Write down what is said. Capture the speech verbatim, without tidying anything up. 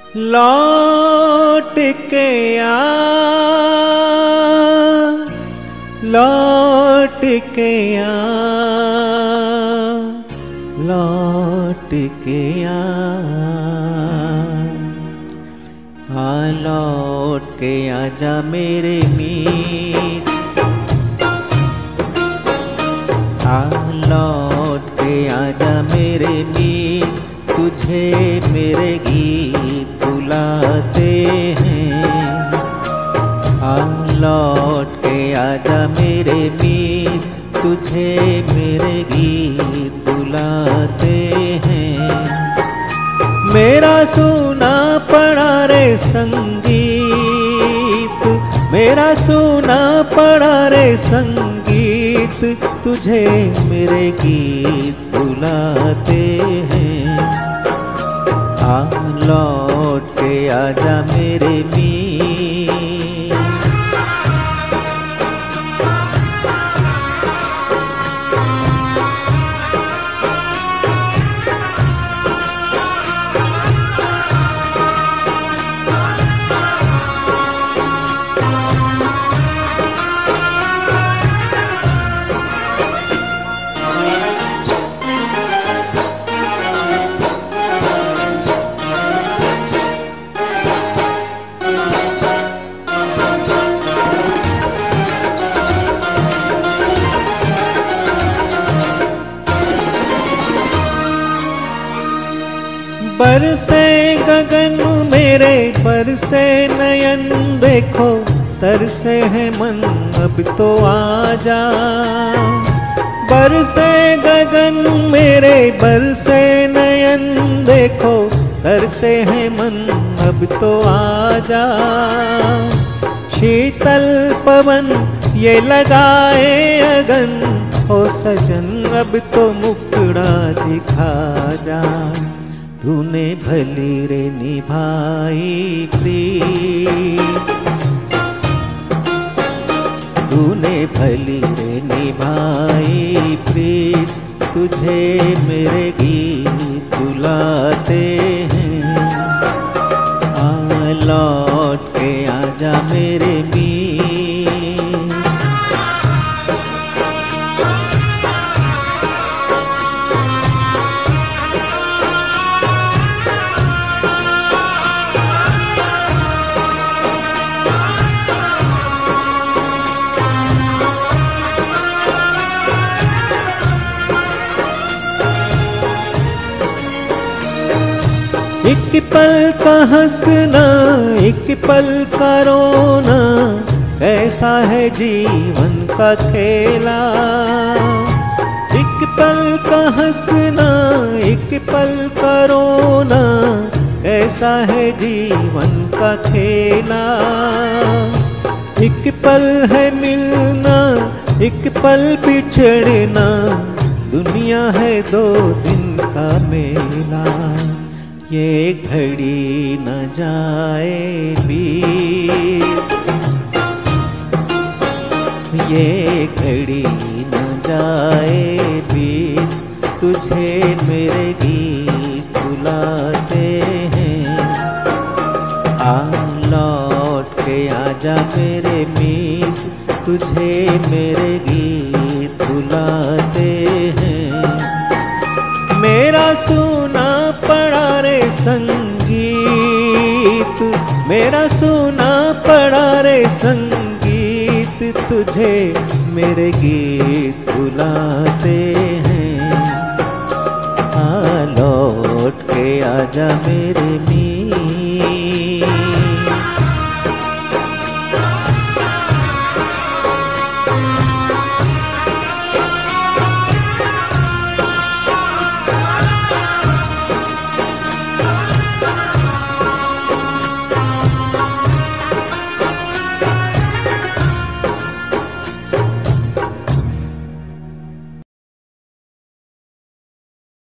लौट के आ, लौट के आ, लौट के आ, आ लौट के आजा मेरे मीत, आ लौट के आजा मेरे मीत, तुझे मेरे गीत बुलाते हैं। आ लौट के आजा मेरे मीत, तुझे मेरे गीत बुलाते हैं। मेरा सुना पड़ा रे संगीत, मेरा सुना पड़ा रे संगीत, तुझे मेरे गीत बुलाते हैं। आ लौट के आजा मेरे मीत। बरसे गगन मेरे बरसे नयन, देखो तरसे है मन अब तो आजा। बरसे गगन मेरे बरसे नयन, देखो तरसे है मन अब तो आजा। शीतल पवन ये लगाए अगन, ओ सजन अब तो मुखड़ा दिखा जा। तूने भली रे निभाई प्रीत, तूने भली रे निभाई प्रीत, तुझे मेरे गीत बुलाते हैं। आ लौट के आजा मेरे मीत। एक पल का हंसना एक पल का रोना, ऐसा है जीवन का खेला। एक पल का हंसना एक पल का रोना, ऐसा है जीवन का खेला। एक पल है मिलना एक पल बिछड़ना, दुनिया है दो दिन का मेला। ये घड़ी न जाए बीत, ये घड़ी न जाए बीत, तुझे मेरे गीत बुलाते हैं। आ लौट के आजा मेरे मीत, तुझे मेरे गीत बुलाते हैं। मेरा सुना पड़ा रे संगीत, मेरा सुना पड़ा रे संगीत, तुझे मेरे गीत बुलाते हैं। आ लौट के आजा मेरे मीत।